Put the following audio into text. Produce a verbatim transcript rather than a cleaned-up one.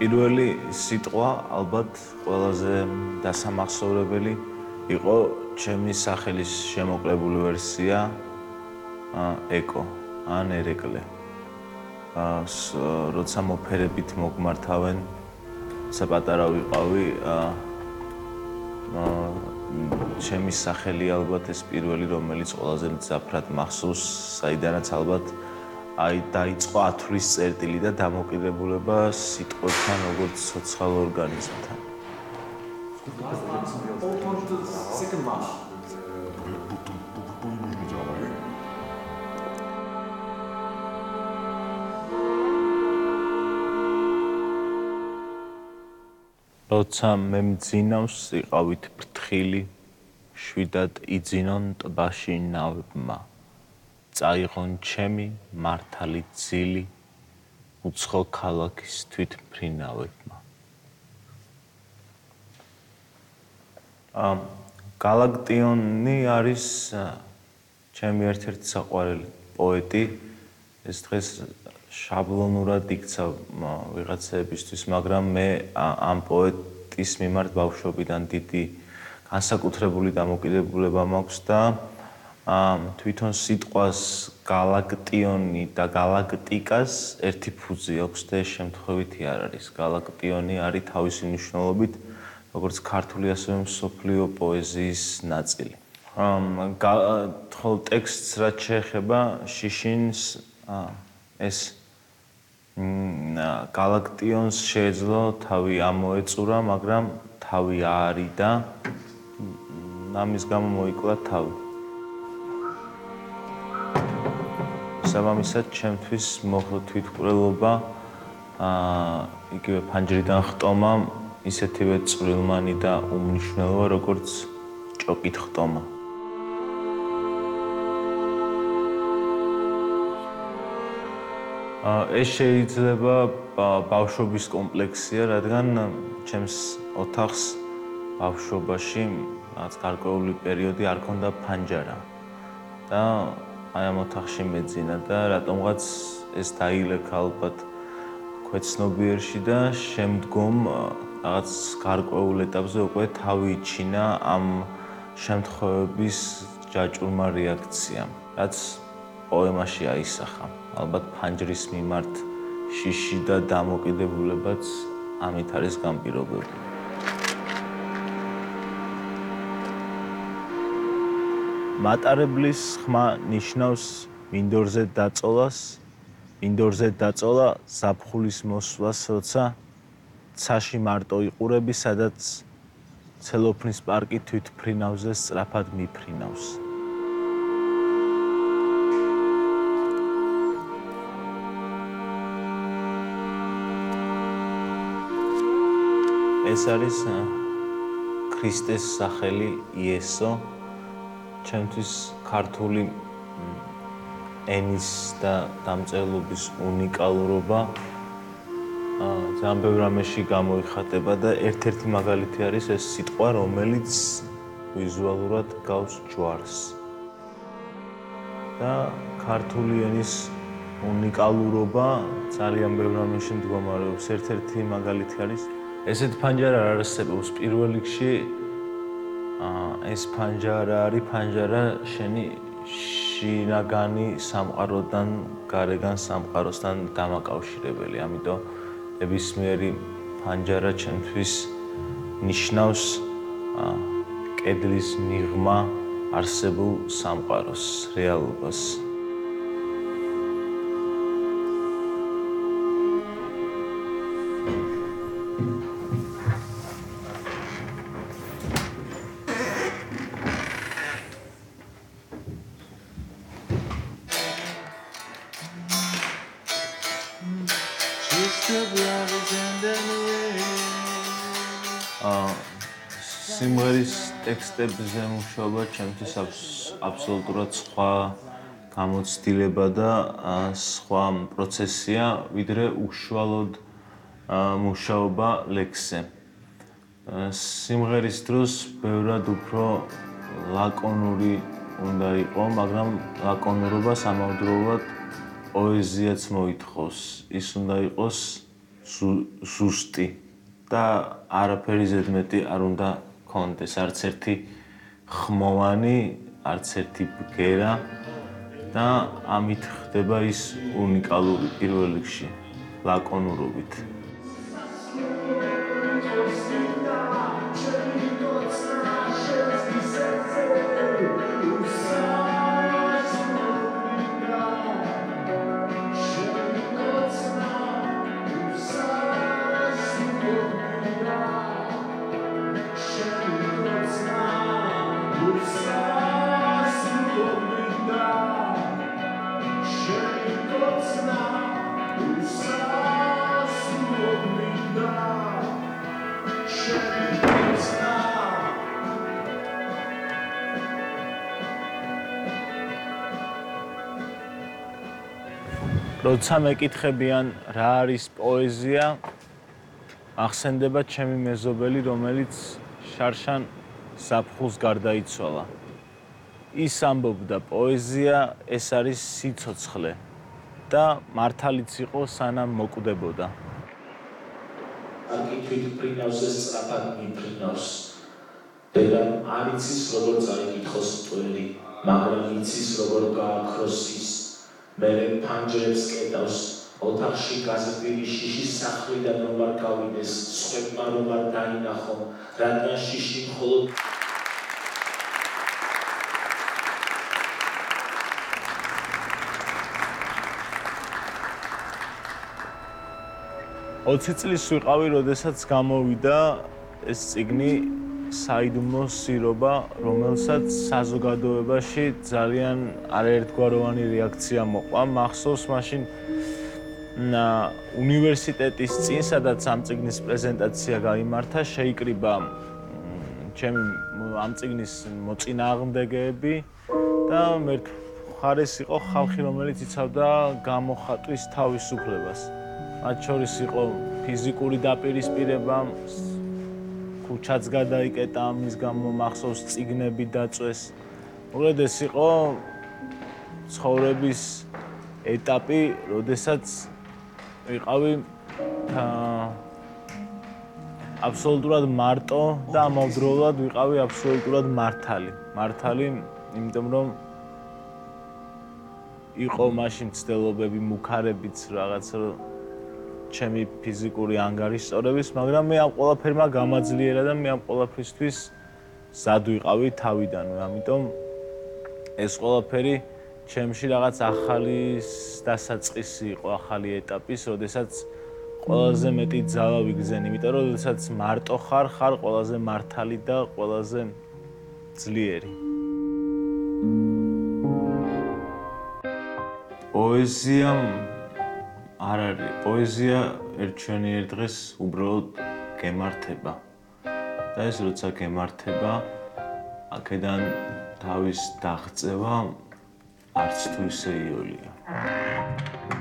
პირველი სიტყვა ალბათ ყველაზე დასამახსოვრებელი იყო ჩემი სახელის შემოკლებული ვერსია ეკო ან ერეკლე. როცა მოფერებით მოგმართავენ, საპატარა ვიყავი, ჩემი სახელი ალბათ ეს პირველი, რომელიც ყველაზე მძაფრად მახსოვს, საიდანაც ალბათ აი დაიწყო ათვლის წერტილი და დამოკიდებულება სიტყვებთან, როგორც ცოცხალ ორგანიზმთან. როცა მე მძინავს იყავით ფრთხილი, შვიდად იძინონ ტბაში ნავებმა. წაიღონ ჩემი მართალი ძილი, უცხო ქალაქის თვითმფრინავებმა. გალაკტიონი არის ჩემი ერთ-ერთი საყვარელი პოეტი. ეს დღეს შაბლონურად იქცა ვიღაცებისთვის, მაგრამ მე ამ პოეტის მიმართ ბავშვობიდან დიდი განსაკუთრებული დამოკიდებულება მაქვს და თვითონ სიტყვას გალაკტიონი და გალაქტიკას ერთი ფუძე აქვს და ეს შემთხვევითი არ არის. გალაკტიონი არის თავისი მნიშვნელობით როგორც ქართული ასევე მსოფლიო პოეზიის ნაწილი. ხოლო ტექსტს რაც შეეხება შიშინს ეს გალაკტიონს შეეძლო თავი ამოეწურა, მაგრამ თავი აარიდა, ამის გამო მოიკლა თავი. შესაბამისად, ჩემთვის მოხდა თვითმკვლელობა, იგივე ფანჯრიდან ხტომა, ისეთივე წვრილმანი და უმნიშვნელოა, როგორც ჭოკით ხტომა. ეს შეიძლება ბავშვობის კომპლექსია, რადგან ჩემს ოთახს ბავშვობაში რაღაც გარკვეული პერიოდი არ ქონდა ფანჯარა და აი ამ ოთახში მეძინა და რატომღაც ეს დაილექა ალბათ ქვეცნობიერში და შემდგომ რაღაც გარკვეულ ეტაპზე უკვე თავი იჩინა ამ შემთხვევების ჯაჭვურმა რეაქციამ, რაც პოემაში აისახა. ალბათ ფანჯრის მიმართ შიში და დამოკიდებულებაც ამით არის განპირობებული. მატარებლის ხმა ნიშნავს მინდორზე დაწოლას, მინდორზე დაწოლა ზაფხულის მოსვლას, როცა ცაში მარტო იყურები, სადაც ცელოფნის პარკი თვითმფრინავზე სწრაფად მიფრინავს. ეს არის ქრისტეს სახელი იესო. ჩემთვის ქართული ენის და დამწერლობის უნიკალურობა ძალიან ბევრ რამეში გამოიხატება და ერთ-ერთი მაგალითი არის ეს სიტყვა, რომელიც ვიზუალურად გავს ჯვარს. და ქართული ენის უნიკალურობა ძალიან ბევრ რამეში მდგომარეობს. ერთ-ერთი მაგალითი არის ესეთი ფანჯარა არ არსებობს. პირველ რიგში ეს ფანჯარა არის ფანჯარა შენი შინაგანი სამყაროდან, გარეგან სამყაროსთან დამაკავშირებელი. ამიტომ ნებისმიერი ფანჯარა ჩემთვის ნიშნავს კედლის მიღმა არსებულ სამყაროს, რეალობას. სიმღერის ტექსტებზე მუშაობა ჩემთვის აბსოლუტურად სხვა გამოცდილება და სხვა პროცესია, ვიდრე უშუალოდ მუშაობა ლექსზე. სიმღერის დროს ბევრად უფრო ლაკონური უნდა იყო, მაგრამ ლაკონურობას ამავდროულად პოეზიაც მოითხოვს. ის უნდა იყოს ზუსტი და არაფერი ზედმეტი არ უნდა კონდეს, არც ერთი ხმოვანი, არც ერთი ბგერა და ამით ხდება ის უნიკალური პირველ რიგში ლაკონურობით. როცა მეკითხებიან რა არის პოეზია, ახსენდება ჩემი მეზობელი, რომელიც შარშან ზაფხულს გარდაიცვალა. ის ამბობდა, პოეზია ეს არის სიცოცხლე და მართალიც იყო, სანამ მოკვდებოდა. Არკითვით ფრინავს ეს სწრაფად მიფრინავს. დედამ არ იცის როგორ წაიკითხოს მტვერი, მაგრამ იცის როგორ გააქროს ის. მერე ფანჯრებს კეტავს, ოთახში გაზრდილი შიშის სახლიდან რომ არ გავიდეს, სხვებმა რომ არ დაინახო, რადგან შიში მხოლოდ ოცი წლის ვიყავი, როდესაც გამოვიდა ეს წიგნი საიდუმლო სირობა, რომელსაც საზოგადოებაში ძალიან არაერთგვაროვანი რეაქცია მოყვა. მახსოვს მაშინ უნივერსიტეტის წინ, სადაც ამ წიგნის პრეზენტაცია გაიმართა, შეიკრიბა ჩემი ამ წიგნის მოწინააღმდეგეები და მხარეს იყო ხალხი, რომელიც იცავდა გამოხატვის თავისუფლებას. მათ შორის იყო ფიზიკური დაპირისპირება, ქუჩაც გადაიკეტა ამის გამო, მახსოვს წიგნები დაწვეს. უბრალოდ ეს იყო ცხოვრების ეტაპი, როდესაც ვიყავი აბსოლუტურად მარტო და ამავდროულად ვიყავი აბსოლუტურად მართალი. მართალი, იმიტომ რომ იყო მაშინ ცდილობები, მუქარებიც რაღაცა ჩემი ფიზიკური ანგარიშწორების, მაგრამ მე ამ ყველაფერმა გამაძლიერა და მე ამ ყველაფრისთვის მზად ვიყავი თავიდანვე. ამიტომ ეს ყველაფერი ჩემში რაღაც ახალი დასაწყისი იყო, ახალი ეტაპის, როდესაც ყველაზე მეტი ძალა ვიგზენ, იმიტომ რომ როდესაც მარტო ხარ, ხარ ყველაზე მართალი და ყველაზე ძლიერი. პოეზია არ არის. პოეზია ერთჩვენიერ დღეს უბრალოდ გემართება. და ეს როცა გემართება, აქედან თავის დაღწევა არც თუ ისე იოლია.